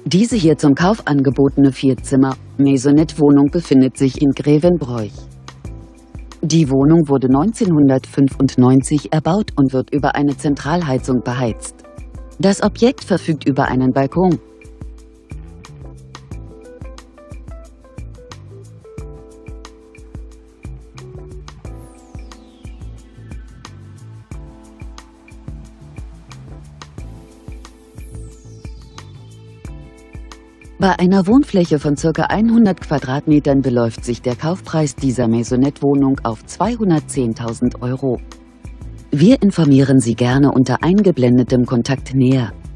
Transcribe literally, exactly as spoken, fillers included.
Diese hier zum Kauf angebotene Vierzimmer-Maisonette-Wohnung befindet sich in Grevenbroich. Die Wohnung wurde neunzehnhundertfünfundneunzig erbaut und wird über eine Zentralheizung beheizt. Das Objekt verfügt über einen Balkon. Bei einer Wohnfläche von ca. hundert Quadratmetern beläuft sich der Kaufpreis dieser Maisonette-Wohnung auf zweihundertzehntausend Euro. Wir informieren Sie gerne unter eingeblendetem Kontakt näher.